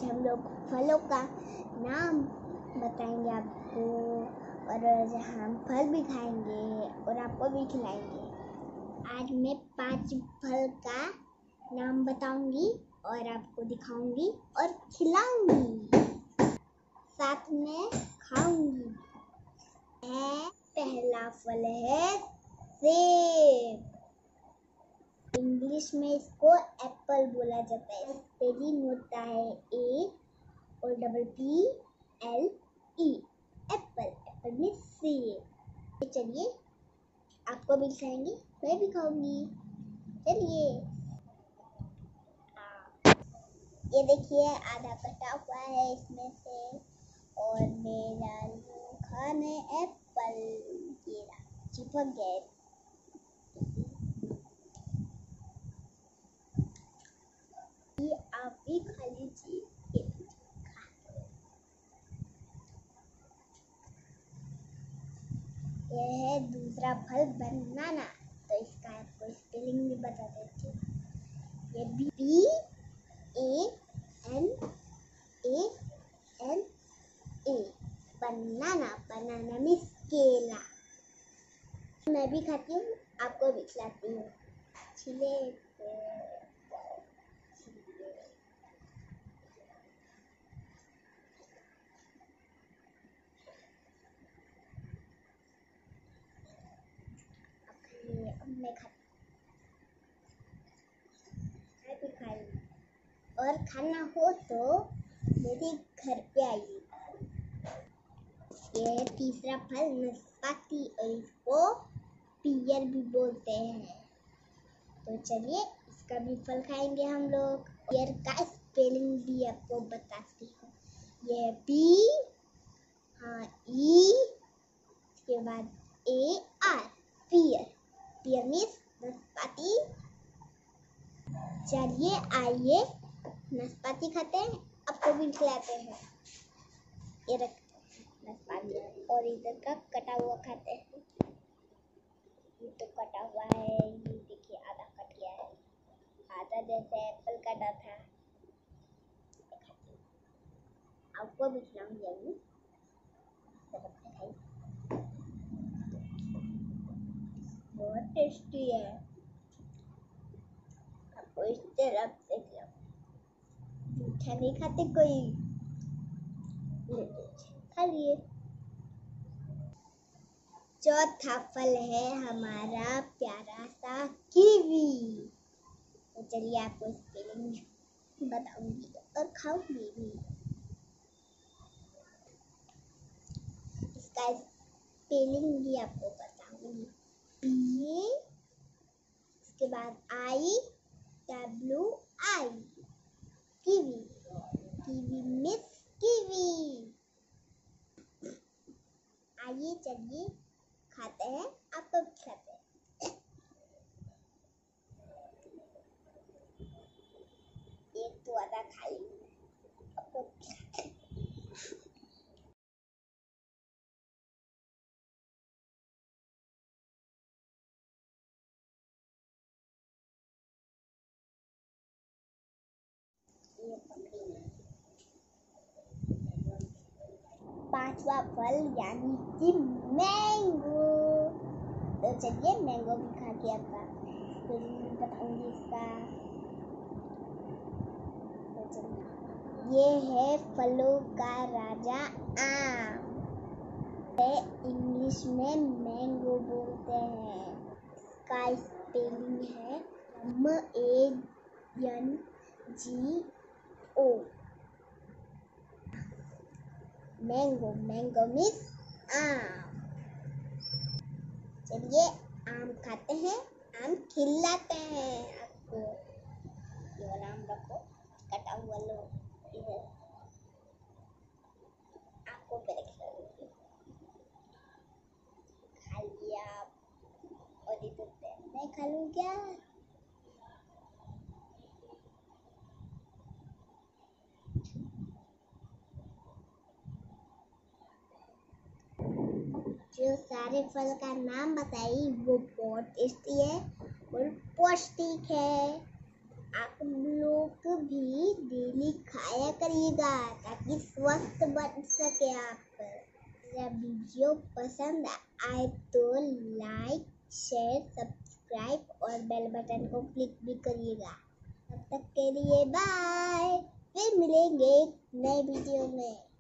हम लोग फलों का नाम बताएंगे आपको, और हम फल भी खाएंगे और आपको भी खिलाएंगे। आज मैं 5 फल का नाम बताऊंगी और आपको दिखाऊंगी और खिलाऊंगी, साथ में खाऊंगी। पहला फल है सेब। इंग्लिश में इसको एप्पल बोला जाता है। स्पेलिंग होता है APPLE, एप्पल। एप्पल में सेब। चलिए आपको भी खिलाएंगे, मैं भी खाऊंगी। चलिए, ये देखिए आधा कटा हुआ है इसमें से, और मेरा खाने एप्पल ये चिपक गए। ये आप भी खा लीजिए। यह है दूसरा फल बनाना। तो इसका आपको स्पेलिंग भी बता देती हूँ। ये BANANA, बनाना। बनाना मीन्स केला। मैं भी खाती हूँ, आपको भी खिलाती हूँ। छिले मैं खाई। और खाना हो तो मेरे घर पे आइए। यह है तीसरा फल नाशपाती, और इसको पियर भी बोलते हैं। तो चलिए इसका भी फल खाएंगे हम लोग। पियर का स्पेलिंग भी आपको बताती हूँ। यह PE, इसके बाद AR, पियर। पियर मीन्स नाशपाती। चलिए आइए नाशपाती खाते हैं, आपको भी खिलाते हैं। ये रखते हैं नाशपाती, और इधर का कटा हुआ खाते हैं। ये तो कटा हुआ है, ये देखिए आधा कट गया है, आधा जैसे एप्पल कटा था। आपको भी खिलाऊंगी। बहुत टेस्टी है, आपको इस तरफ से मीठा नहीं खाते कोई, खा लिए। चौथा फल है हमारा प्यारा सा कीवी। तो चलिए आपको स्पेलिंग बताऊंगी और खाऊंगी भी। इसका स्पेलिंग भी आपको बताऊंगी। इसके बाद IWI, kiwi. Kiwi miss kiwi. आइए चलिए खाते हैं, आपको खिलाते हैं। एक तो आधा खा ली, आपको खिलाते हैं। पांचवा फल यानी कि मैंगो। तो चलिए मैंगो भी खा के आपका बताऊंगी इसका। ये है फलों का राजा आम। इंग्लिश में मैंगो बोलते हैं। इसका स्पेलिंग है MANGO, मैंगो। मैंगो मीन्स आम। चलिए आम खाते हैं, आम खिलाते हैं आपको। ये वाला आम रखो, कटा हुआ लो, इधर आपको पहले खिलाऊंगी। खा लिया आप, और इधर से मैं खा लूँ क्या? जो सारे फल का नाम बताई वो बहुत टेस्टी है और पौष्टिक है। आप लोग भी डेली खाया करिएगा ताकि स्वस्थ बन सके आप। जब वीडियो पसंद आए तो लाइक, शेयर, सब्सक्राइब और बेल बटन को क्लिक भी करिएगा। तब तक के लिए बाय, फिर मिलेंगे एक नए वीडियो में।